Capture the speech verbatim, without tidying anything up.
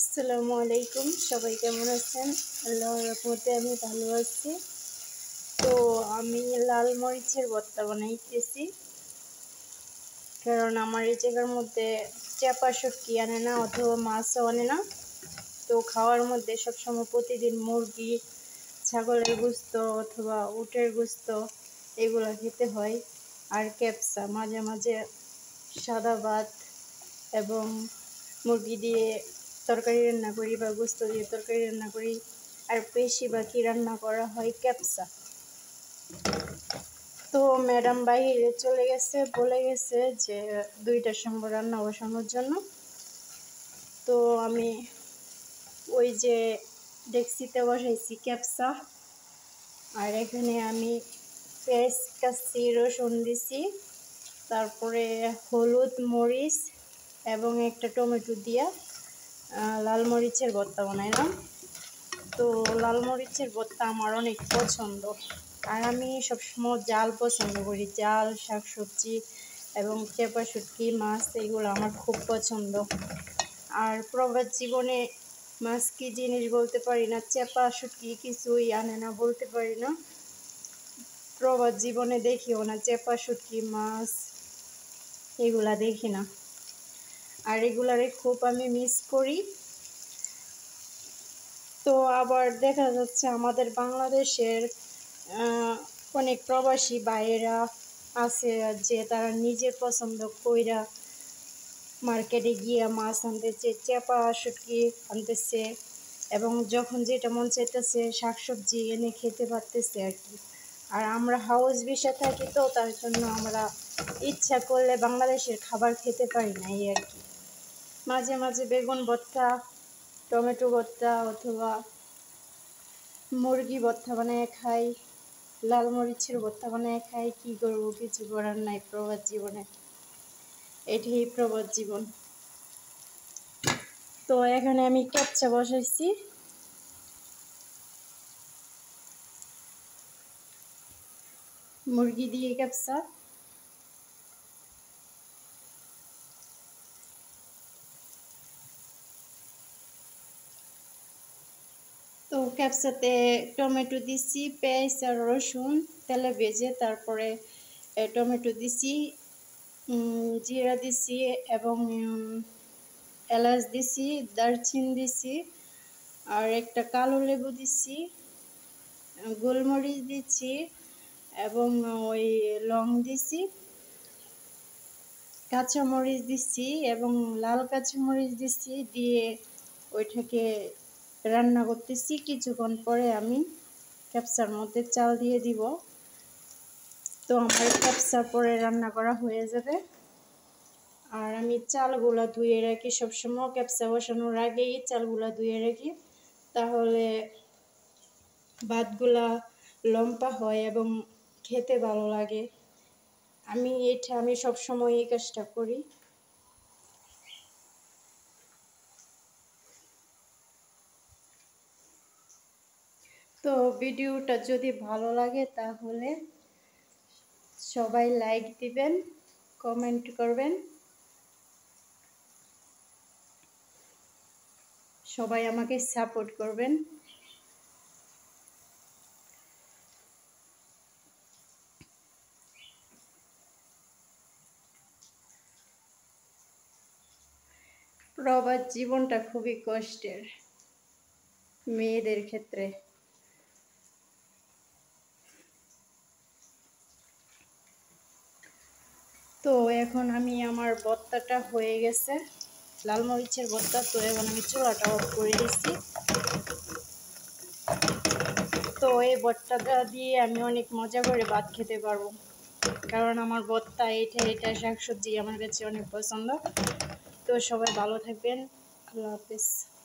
আসসালামু আলাইকুম, সবাই কেমন আছেন? আল্লাহর রহমতে আমি ভালো আছি। তো আমি লাল মরিচের ভর্তা বানাইতেছি, কারণ আমার এই জায়গার মধ্যে চাপা শুটকি আনে না অথবা মাছও আনে না। তো খাওয়ার মধ্যে সবসময় প্রতিদিন মুরগি, ছাগলের গোস্ত অথবা উটের গোস্ত এগুলো খেতে হয়। আর ক্যাপসা, মাঝে মাঝে সাদা ভাত এবং মুরগি দিয়ে তরকারি রান্না করি বা গোস্ত দিয়ে তরকারি রান্না করি, আর বেশিরভাগই রান্না করা হয় ক্যাপসা। তো ম্যাডাম বাইরে চলে গেছে, বলে গেছে যে দুইটার সময় রান্না বসানোর জন্য। তো আমি ওই যে ডেক্সিতে বসাইছি ক্যাপসা, আর এখানে আমি পেঁয়াজ কাচ্ছি, রসুন দিছি, তারপরে হলুদ, মরিচ এবং একটা টমেটো দিয়া লাল মরিচের ভর্তা বানাইলাম। তো লাল মরিচের ভর্তা আমার অনেক পছন্দ, আর আমি সবসময় জাল পছন্দ করি। জাল শাকসবজি এবং চেপা শুটকি মাছ এগুলো আমার খুব পছন্দ। আর প্রবাস জীবনে মাছ কি জিনিস বলতে পারি না, চেপা শুটকি কিছুই আনে না বলতে পারি না। প্রবাস জীবনে দেখিও না চেপা শুটকি মাছ, এগুলা দেখি না, আর এগুলারে খুব আমি মিস করি। তো আবার দেখা যাচ্ছে আমাদের বাংলাদেশের অনেক প্রবাসী ভাইয়েরা আছে যে তারা নিজের পছন্দ কইরা মার্কেটে গিয়ে মাছ আনতেছে, চেপা শুটকি আনতেছে, এবং যখন যেটা মন চাইতেছে শাকসবজি এনে খেতে পারতেছে আর কি। আর আমরা হাউস ভিসা থাকি, তো তার জন্য আমরা ইচ্ছা করলে বাংলাদেশের খাবার খেতে পারি না এই আর কি। মাঝে মাঝে বেগুন ভর্তা, টমেটো ভর্তা অথবা মুরগি ভর্তা বানিয়ে খাই, লাল মরিচের ভর্তা বানিয়ে খাই। কি করবো, কিছু করার নাই প্রবাস জীবনে, এটাই প্রবাস জীবন। তো এখানে আমি ক্যাপসা বসাইছি, মুরগি দিয়ে ক্যাপসা। তো ক্যাপসাতে টমেটো দিছি, পেঁয়াজ আর রসুন তেলে ভেজে, তারপরে টমেটো দিছি, জিরা দিছি এবং এলাচ দিছি, দারচিনি দিছি, আর একটা কালো লেবু দিছি, গোলমরিচ দিচ্ছি এবং ওই লং দিছি, কাঁচামরিচ দিচ্ছি এবং লাল কাঁচামরিচ দিচ্ছি, দিয়ে ওইটাকে রান্না করতেছি। কিছুক্ষণ পরে আমি ক্যাপসার মধ্যে চাল দিয়ে দিব। তো আমার ক্যাপসা পরে রান্না করা হয়ে যাবে। আর আমি চালগুলা ধুয়ে রাখি সবসময়, ক্যাপসা বসানোর আগেই চালগুলা ধুয়ে রাখি, তাহলে ভাতগুলা লম্বা হয় এবং খেতে ভালো লাগে। আমি এটা আমি সবসময় এই কাজটা করি। তো ভিডিওটা যদি ভালো লাগে তাহলে সবাই লাইক দিবেন, কমেন্ট করবেন, সবাই আমাকে সাপোর্ট করবেন। প্রবাস জীবনটা খুবই কষ্টের মেয়েদের ক্ষেত্রে। তো এখন আমি আমার ভর্তাটা হয়ে গেছে, লাল মরিচের ভর্তা। তো এখন আমি চুলাটা অফ করে দিচ্ছি। তো এই ভর্তাটা দিয়ে আমি অনেক মজা করে ভাত খেতে পারবো, কারণ আমার ভর্তা এটা এটা শাকসবজি আমার কাছে অনেক পছন্দ। তো সবাই ভালো থাকবেন, আল্লাহ হাফেজ।